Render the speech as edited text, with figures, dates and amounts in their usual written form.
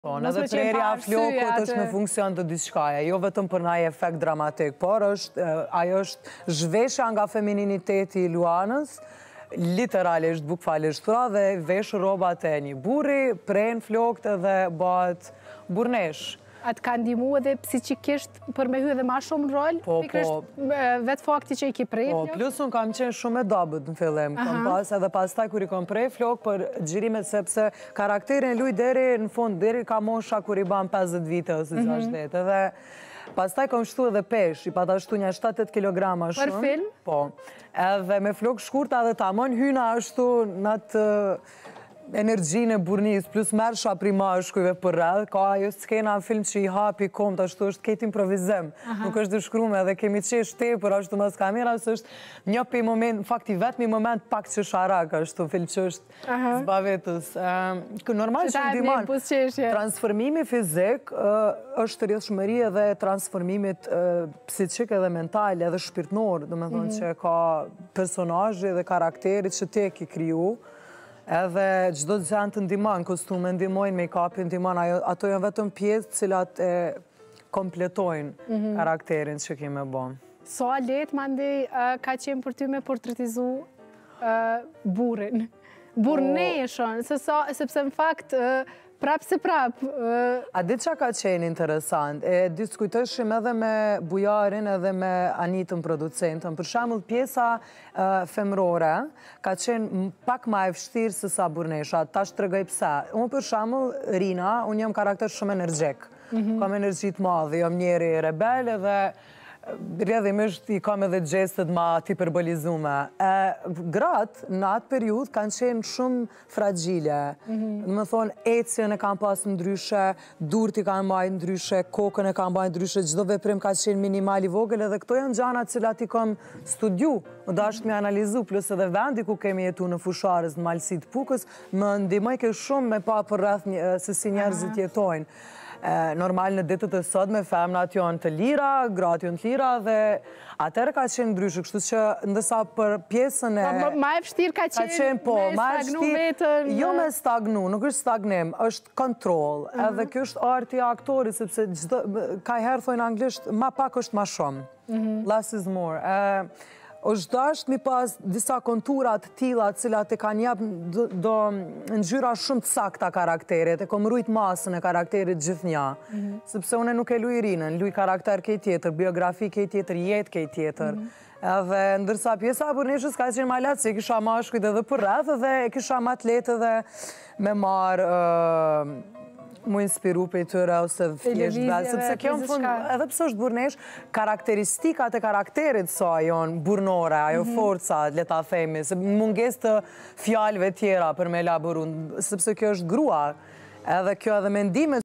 Edhe prerja flokut është në funksion të diçkaja, jo vetëm për ndaj efekt dramatik, por ajo është zhveshja nga femininiteti i Luanës, literalisht, bukfalisht, dhe vesh rrobat e një burri, pren flokët edhe bëhet burnesh. Atë ka ndihmu edhe psiqikisht për me hy edhe ma shumë në rol? Po. Vetë fakti që i ki prej flok? Po, plus unë kam qenë shumë e dobët në fillim. Edhe pas taj kur i kom prej flok për gjirimet sepse karakterin luj deri në fund, deri ka mosha kur i ban 50 vite ose 60. Edhe pas taj kom shtu edhe pesh, i pata shtu një 7-8 kilograma shumë. Për film? Po. Edhe me flok shkurta dhe ta mon hyna ashtu në atë energjinë e burnis, plus mersha primashkujve për rrëdhë, ka ajo skena në film që i hapi kom, të ashtu është ketë improvizem, nuk është dëshkrume dhe kemi qesh te për ashtu mas kamera, së është një për moment, në fakti vetëmi moment pak që sharak, ashtu film që është zbavetës. Normal që ndiman, transformimi fizik është rrjedhshmëri edhe transformimit psiqik edhe mental edhe shpirtnor, dhe me thonë që ka personazhi dhe karakterit që te ki kriju, edhe gjdo të gjanë të ndimon, kostume ndimojnë, make-upin ndimon, ato janë vetëm pjesë cilat e kompletojnë karakterin që kime bon. So a letë, mandi, ka qenë për ty me portretizu burin? Burneshën, sepse në fakt, prap se prap. A ditë që ka qenë interesant, diskutëshim edhe me bujarin edhe me Anitën producentën, për shembull pjesa femrore ka qenë pak ma e vështirë se sa burnesha, ta shtregoj pse. Unë për shembull, Rina, unë jam karakter shumë energjik, kam energjit madhe, jam njeri rebel edhe rrjedhimisht i kam edhe gjestet ma hiperbolizume. Gratë në atë periud kanë qenë shumë fragile. Më thonë, ecjen e kanë pas ndryshe, durët i kanë majtë ndryshe, kokën e kanë majtë ndryshe, gjdo veprim ka qenë minimal i vogël, edhe këto janë gjana cilat i kam studiu, më dashtë me analizu, plus edhe vendi ku kemi jetu në fusharës, në malësit pukës, më ndimoj ke shumë me pa për rreth se si njerëzit jetojnë. Normal në ditët e sot me femnat janë të lira, gratë janë të lira dhe atërë ka qenë ndryshë, kështu që ndësa për pjesën e... Ma e vështirë ka qenë me stagnu vetën? Jo me stagnu, nuk është stagnim, është kontrol. Edhe kjo është arti aktori, sepse ka herë thojnë anglisht, ma pak është ma shumë. Less is more. është dasht mi pas disa konturat tila cilat e kanë jap do ngjyra shumë të sakta karakterit, e kom rujt masën e karakterit gjithnja. Sepse une nuk e luj Irinën, luj karakter kej tjetër, biografi kej tjetër, jetë kej tjetër. Edhe ndërsa pjesa e burneshës ka qenë ma letë, se e kisha ma shkujt edhe për rreth, edhe e kisha ma të letë edhe me marë mu inspiru për i tëre ose thjesht vetë, sepse kjo në fund, edhe pësë është burnesh, karakteristikat e karakterit sa jonë burnore, ajo forca, leta themi, se munges të fjalëve tjera për me elaboru, sepse kjo është grua, edhe kjo edhe mendimet